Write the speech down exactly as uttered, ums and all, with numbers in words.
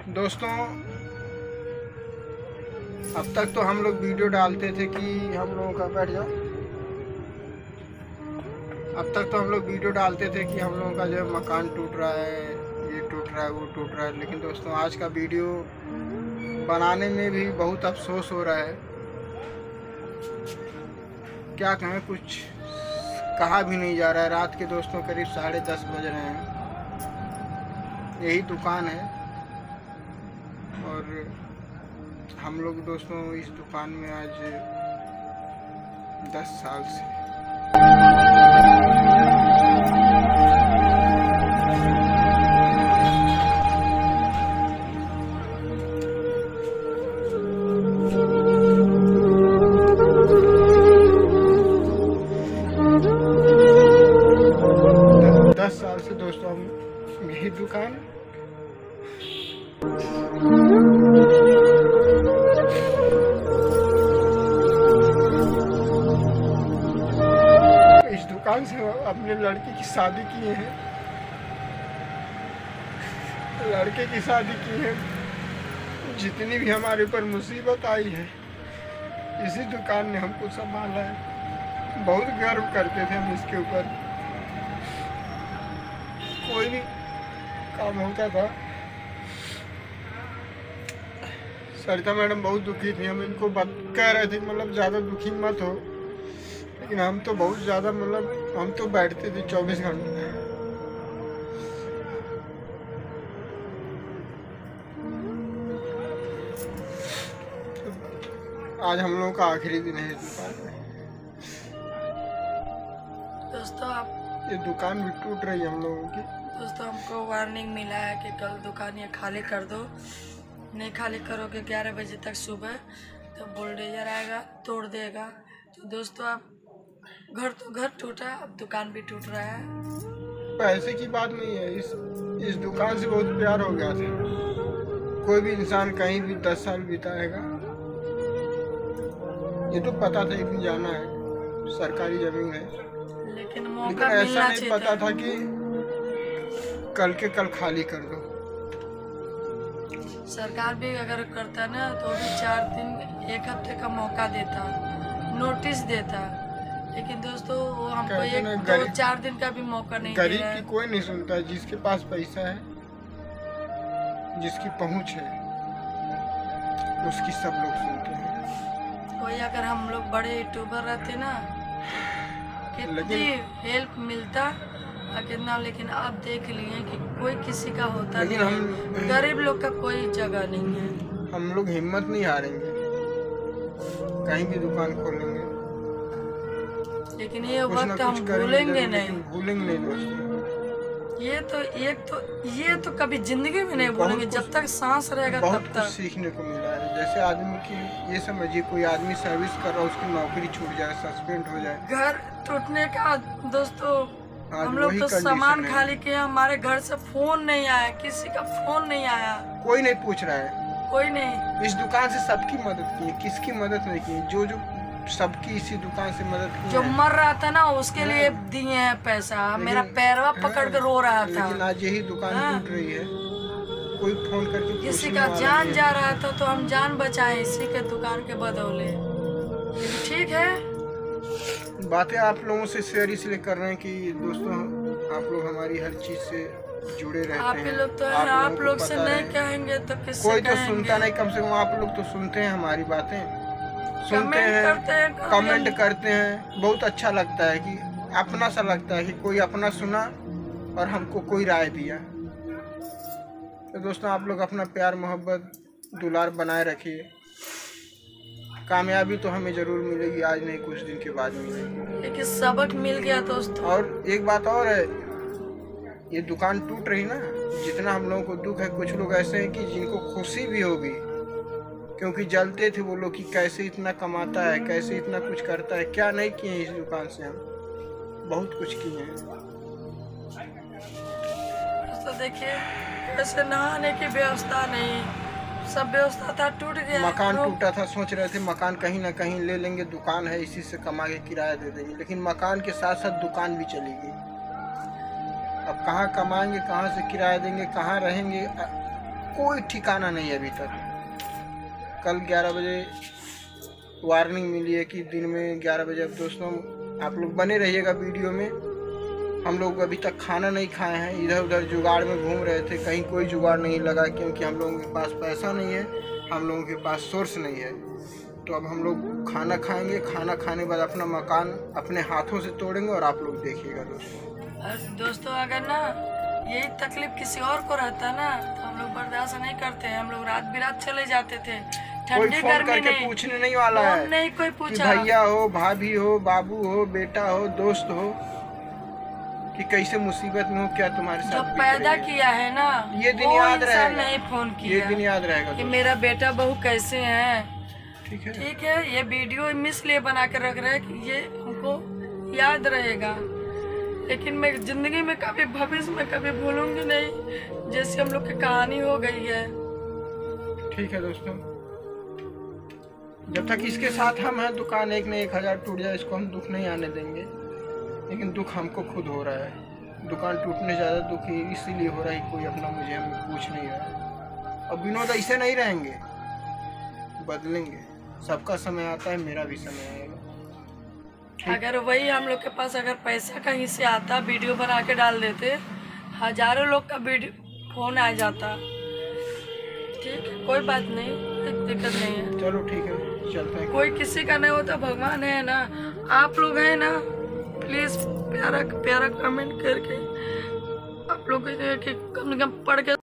दोस्तों, अब तक तो हम लोग वीडियो डालते थे कि हम लोगों का बैठ जाओ अब तक तो हम लोग वीडियो डालते थे कि हम लोगों का जो मकान टूट रहा है, ये टूट रहा है, वो टूट रहा है। लेकिन दोस्तों, आज का वीडियो बनाने में भी बहुत अफसोस हो रहा है। क्या कहें, कुछ कहा भी नहीं जा रहा है। रात के दोस्तों करीब साढ़े दस बज रहे हैं। यही दुकान है और हम लोग दोस्तों इस दुकान में आज दस साल से दस साल से दोस्तों हम यही दुकान इस दुकान से अपने लड़के की शादी की है लड़के की शादी की है। जितनी भी हमारे ऊपर मुसीबत आई है, इसी दुकान ने हमको संभाला है। बहुत गर्व करते थे हम इसके ऊपर। कोई भी काम होता था, सरिता मैडम बहुत दुखी थी। हम इनको बात कह रहे थे मतलब ज़्यादा दुखी मत हो, लेकिन हम तो बहुत ज़्यादा मतलब हम तो बैठते थे चौबीस घंटे। आज हम लोगों का आखिरी दिन है इस दुकान में। दोस्तों आप ये दुकान भी टूट रही है हम लोगों की। दोस्तों हमको वार्निंग मिला है कि कल दुकान ये खाली कर दो। नहीं खाली करोगे ग्यारह बजे तक सुबह तो बुलडोजर आएगा, तोड़ देगा। तो दोस्तों आप घर तो घर टूटा, अब दुकान भी टूट रहा है। पैसे की बात नहीं है, इस इस दुकान से बहुत प्यार हो गया था। कोई भी इंसान कहीं भी दस साल बिताएगा। ये तो पता था कि जाना है, सरकारी जमीन है, लेकिन मौका लेकिन ऐसा मिलना नहीं चाहिए पता था कि कल के कल खाली कर दो। सरकार भी अगर करता ना तो भी चार दिन एक हफ्ते का मौका देता, नोटिस देता। लेकिन दोस्तों वो हमको कहते एक ना, दो गरीब- चार दिन का भी मौका नहीं दे गरीब रहा की है। कोई नहीं सुनता है। जिसके पास पैसा है, जिसकी पहुंच है, उसकी सब लोग सुनते हैं। कोई अगर हम लोग बड़े यूट्यूबर रहते ना, कितनी लेकिन- हेल्प मिलता और कितना। लेकिन आप देख लिए कि कोई किसी का होता लेकिन नहीं हम- है। गरीब लोग का कोई जगह नहीं है। हम लोग हिम्मत नहीं हारेंगे, कहीं भी दुकान खोलेंगे, लेकिन ये कुछ ना वक्त हम कुछ करेंगे भूलेंगे जरूर, नहीं। लेकिन भूलेंगे नहीं दोस्तों। ये तो एक तो ये तो कभी जिंदगी में नहीं भूलेंगे जब तक सांस रहेगा बहुत तब कुछ तक। सीखने को मिला है। जैसे आदमी की, ये समझिए कोई आदमी सर्विस कर रहा है, उसकी नौकरी छूट जाए, सस्पेंड हो जाए। घर टूटने का दोस्तों आज हम लोग वही तो कंडीशन सामान है। खाली किए, हमारे घर से फोन नहीं आया, किसी का फोन नहीं आया, कोई नहीं पूछ रहा है। कोई नहीं। इस दुकान से सबकी मदद की है, किसकी मदद नहीं की? जो जो सबकी इसी दुकान से मदद की जो है। मर रहा था ना उसके हाँ। लिए दिए हैं पैसा। लेकिन- मेरा पैरवा पकड़ के रो रहा था। लेकिन आज यही दुकान हाँ। टूट रही है, कोई फोन करके किसी पूछने का वाला जान नहीं जा है। रहा था तो हम जान बचाए इसी के दुकान के बदौले। लेकिन ठीक है, बातें आप लोगों से शेयर इसलिए कर रहे हैं कि दोस्तों आप लोग हमारी हर चीज से जुड़े रहते आप ही हैं। लोग तो आप हैं, लोगों आप को लोग से पता नहीं है। कहेंगे तो किससे कोई तो कहेंगे? सुनता नहीं, कम से कम आप लोग तो सुनते हैं हमारी बातें, सुनते कमेंट करते हैं, हैं, कमेंट करते हैं। बहुत अच्छा लगता है कि अपना सा लगता है कि कोई अपना सुना और हमको कोई राय दिया। तो दोस्तों आप लोग अपना प्यार मोहब्बत दुलार बनाए रखिए। कामयाबी तो हमें जरूर मिलेगी, आज नहीं कुछ दिन के बाद मिलेगी। लेकिन सबक मिल गया दोस्तों। और एक बात और है, ये दुकान टूट रही ना, जितना हम लोगों को दुख है, कुछ लोग ऐसे हैं कि जिनको खुशी भी होगी, क्योंकि जलते थे वो लोग कि कैसे इतना कमाता है, कैसे इतना कुछ करता है। क्या नहीं किए इस दुकान से, हम बहुत कुछ किए हैं। तो देखिए वैसे नहाने की व्यवस्था नहीं, सब व्यवस्था था, टूट गया। मकान लोग- टूटा था, सोच रहे थे मकान कहीं ना कहीं ले लेंगे, दुकान है इसी से कमा के किराया दे देंगे, लेकिन मकान के साथ साथ दुकान भी चली गई। अब कहाँ कमाएंगे, कहाँ से किराया देंगे, कहाँ रहेंगे, कोई ठिकाना नहीं है अभी तक। कल ग्यारह बजे वार्निंग मिली है कि दिन में ग्यारह बजे। अब दोस्तों आप लोग बने रहिएगा वीडियो में। हम लोग अभी तक खाना नहीं खाए हैं, इधर उधर जुगाड़ में घूम रहे थे, कहीं कोई जुगाड़ नहीं लगा क्योंकि हम लोगों के पास पैसा नहीं है, हम लोगों के पास सोर्स नहीं है। तो अब हम लोग खाना खाएंगे, खाना खाने के बाद अपना मकान अपने हाथों से तोड़ेंगे और आप लोग देखिएगा दोस्तों। और दोस्तों अगर ना यही तकलीफ किसी और को रहता ना तो हम लोग बर्दाश्त नहीं करते हैं। हम लोग रात बिरात चले जाते थे, कोई ठंडी फोन गर्मी करके नहीं, पूछने नहीं वाला फोन है नहीं कोई कि पूछा। भैया हो, भाभी हो, बाबू हो, बेटा हो, दोस्त हो कि कैसे मुसीबत में हो, क्या तुम्हारे जो साथ बीत पैदा रही है। किया है ना ये दिन वो याद इंसान रहेगा। नहीं फोन ये किया दिन याद रहेगा कि दोस्तों। मेरा बेटा बहू कैसे हैं। ठीक है, ठीक है, ये वीडियो हम इसलिए बना कर रख रहे हैं कि ये हमको याद रहेगा, लेकिन मैं जिंदगी में कभी भविष्य में कभी भूलूंगी नहीं, जैसे हम लोग की कहानी हो गई है। ठीक है दोस्तों, जब तक इसके साथ हम हैं, दुकान एक न एक हजार टूट जाए, इसको हम दुख नहीं आने देंगे। लेकिन दुख हमको खुद हो रहा है। दुकान टूटने ज़्यादा दुख इसीलिए हो रहा है कि कोई अपना मुझे हमें पूछ नहीं रहा। अब विनोद ऐसे नहीं रहेंगे, बदलेंगे। सबका समय आता है, मेरा भी समय आएगा। अगर वही हम लोग के पास अगर पैसा कहीं से आता, वीडियो बना के डाल देते, हजारों लोग का वीडियो फोन आ जाता। ठीक है, कोई बात नहीं, कोई दिक्कत नहीं है। चलो ठीक है, चलते हैं। कोई किसी का नहीं होता, भगवान है ना, आप लोग हैं ना। प्लीज प्यारा प्यारा कमेंट करके आप लोग कि कम से कम पढ़ के